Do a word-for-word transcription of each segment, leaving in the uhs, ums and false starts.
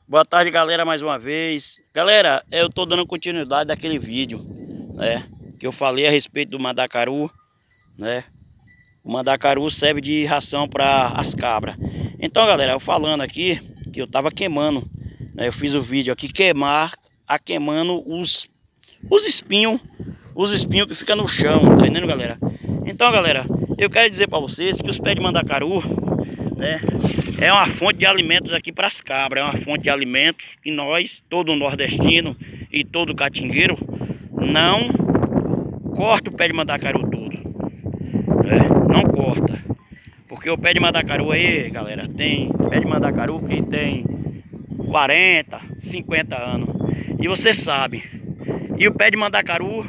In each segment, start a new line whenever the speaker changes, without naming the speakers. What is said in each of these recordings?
Boa tarde, galera, mais uma vez. Galera, eu tô dando continuidade daquele vídeo, né, que eu falei a respeito do mandacaru, né? O mandacaru serve de ração para as cabras. Então, galera, eu falando aqui que eu tava queimando, né? Eu fiz o vídeo aqui queimar, a queimando os os espinhos, os espinhos que fica no chão, tá entendendo, galera? Então, galera, eu quero dizer para vocês que os pés de mandacaru, né, é uma fonte de alimentos aqui para as cabras, é uma fonte de alimentos que nós, todo nordestino e todo catingueiro, não corta o pé de mandacaru todo, né? Não corta, porque o pé de mandacaru aí, galera, tem pé de mandacaru que tem quarenta, cinquenta anos, e você sabe, e o pé de mandacaru,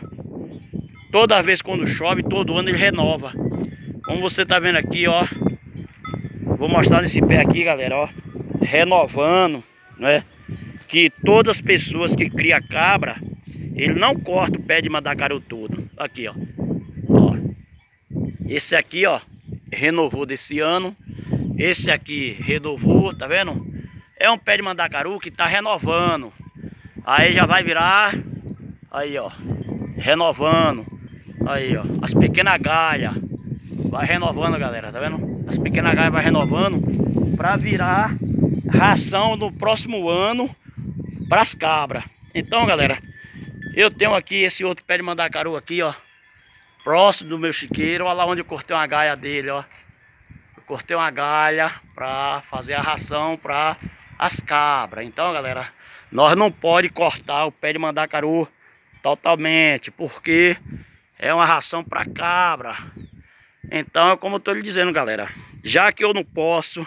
toda vez quando chove, todo ano ele renova, como você tá vendo aqui, ó. Vou mostrar nesse pé aqui, galera, ó, renovando, né? Que todas as pessoas que criam cabra, ele não corta o pé de mandacaru todo. Aqui, ó. Ó. Esse aqui, ó, renovou desse ano. Esse aqui renovou, tá vendo? É um pé de mandacaru que tá renovando. Aí já vai virar, aí, ó, renovando. Aí, ó, as pequenas galhas. Vai renovando, galera, tá vendo? As pequenas galhas vai renovando para virar ração no próximo ano para as cabras. Então, galera, eu tenho aqui esse outro pé de mandacaru aqui, ó, próximo do meu chiqueiro. Olha lá onde eu cortei uma galha dele, ó. Eu cortei uma galha para fazer a ração para as cabras. Então, galera, nós não pode cortar o pé de mandacaru totalmente, porque é uma ração para cabra. Então, como eu tô lhe dizendo, galera, já que eu não posso,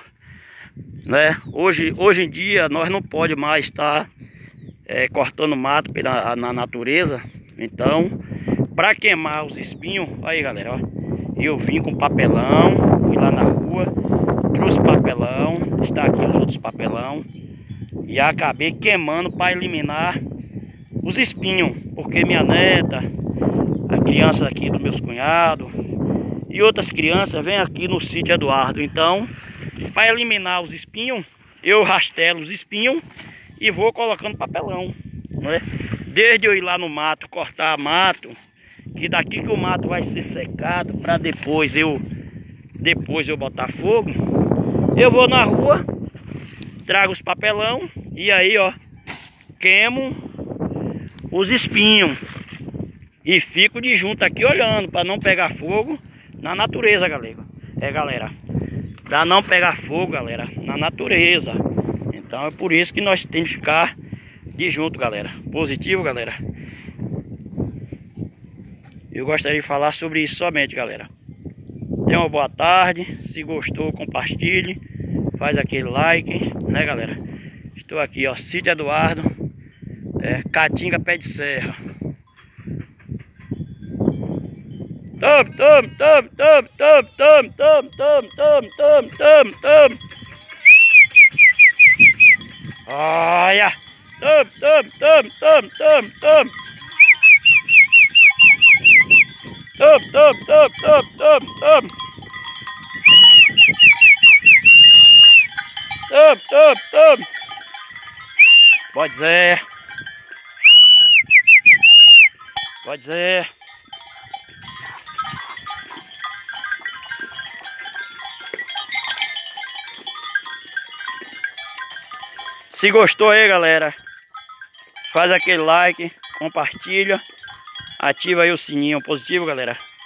né, hoje, hoje em dia nós não pode mais estar é, cortando mato pela, na natureza. Então, para queimar os espinhos, aí, galera, ó, eu vim com papelão, fui lá na rua, trouxe papelão, está aqui os outros papelão, e acabei queimando para eliminar os espinhos, porque minha neta, a criança aqui dos meus cunhados e outras crianças vêm aqui no sítio Eduardo. Então, para eliminar os espinhos, eu rastelo os espinhos e vou colocando papelão, né? Desde eu ir lá no mato, cortar mato, que daqui que o mato vai ser secado, para depois eu depois eu botar fogo, eu vou na rua, trago os papelão e aí, ó, queimo os espinhos e fico de junto aqui olhando para não pegar fogo na natureza, galera. É, galera, para não pegar fogo, galera, na natureza. Então é por isso que nós temos que ficar de junto, galera. Positivo, galera. Eu gostaria de falar sobre isso somente, galera. Tenha uma boa tarde. Se gostou, compartilhe. Faz aquele like, né, galera? Estou aqui, ó, sítio Eduardo, é, Caatinga Pé de Serra. Tome, tome, tome, tome, tome, tome, tome, tome, tome, tome, tome, tome. Olha! Tome, tome, tome, tome, tome, tome. Tome, tome, tome, tome, tome, tome. Tome, tome, tome. Pode ser. Pode ser. Se gostou aí, galera, faz aquele like, compartilha, ativa aí o sininho. Positivo, galera.